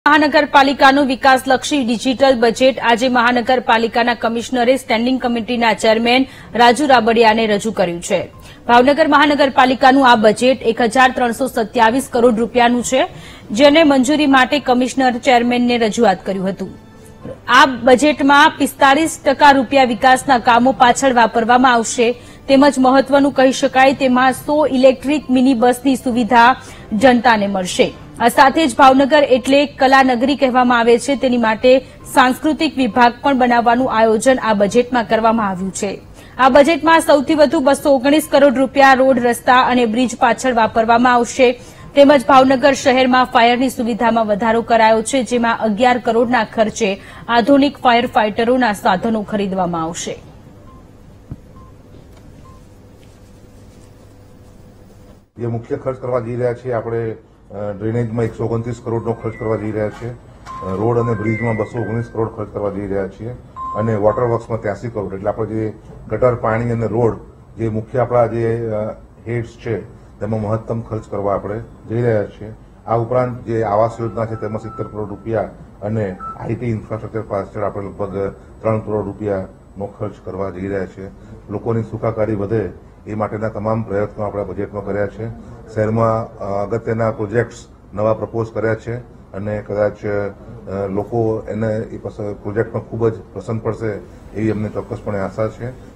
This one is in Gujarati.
મહાનગરપાલિકાનું વિકાસલક્ષી ડિજીટલ બજેટ આજે મહાનગરપાલિકાના કમિશનરે સ્ટેન્ડિંગ કમિટીના ચેરમેન રાજુ રાબડિયાને રજૂ કર્યું છે। ભાવનગર મહાનગરપાલિકાનું આ બજેટ 1327 કરોડ રૂપિયાનું છે, જેને મંજૂરી માટે કમિશનર ચેરમેનને રજૂઆત કર્યું હતું। આ બજેટમાં 45% રૂપિયા વિકાસના કામો પાછળ વાપરવામાં આવશે, તેમજ મહત્વનું કહી શકાય તેમાં 100 ઇલેક્ટ્રિક મિની બસની સુવિધા જનતાને મળશે। આ સાથે જ ભાવનગર એટલે કલાનગરી કહેવામાં આવે છે, તેની માટે સાંસ્કૃતિક વિભાગ પણ બનાવવાનું આયોજન આ બજેટમાં કરવામાં આવ્યું છે। આ બજેટમાં સૌથી વધુ 219 કરોડ રૂપિયા રોડ, રસ્તા અને બ્રિજ પાછળ વાપરવામાં આવશે, તેમજ ભાવનગર શહેરમાં ફાયરની સુવિધામાં વધારો કરાયો છે, જેમાં 11 કરોડના ખર્ચે આધુનિક ફાયર ફાઇટરોના સાધનો ખરીદવામાં આવશે। ये मुख्य खर्च करवा जई रह्या छे आपणे ड्रेनेज में 129 करोड़ नो खर्च करवा जई रह्या छे, रोड और ब्रिज में 219 करोड़ खर्च करवा जई रह्या छे અને वॉटर वर्क्स में 83 करोड़ એટલે આપણે જે ગટર, પાણી અને રોડ જે મુખ્ય આપણા જે હેડ્સ છે તેમાં મહત્તમ ખર્ચ કરવા આપણે જઈ રહ્યા છીએ। આ ઉપરાંત જે આવાસ યોજના છે તેમાં 70 કરોડ રૂપિયા અને આઈટી ઇન્ફ્રાસ્ટ્રક્ચર પાછળ આપણે લગભગ 3 કરોડ રૂપિયાનો ખર્ચ કરવા જઈ રહ્યા છીએ। લોકોની સુખાકારી વધે એ માટેના તમામ પ્રયત્નો આપણે બજેટમાં કર્યા છે। શહેરમાં અગત્યના પ્રોજેક્ટ્સ નવા પ્રપોઝ કર્યા છે અને કદાચ લોકો એને એ પ્રોજેક્ટમાં ખૂબ જ પસંદ પડશે એવી અમને ચોક્કસપણે આશા છે।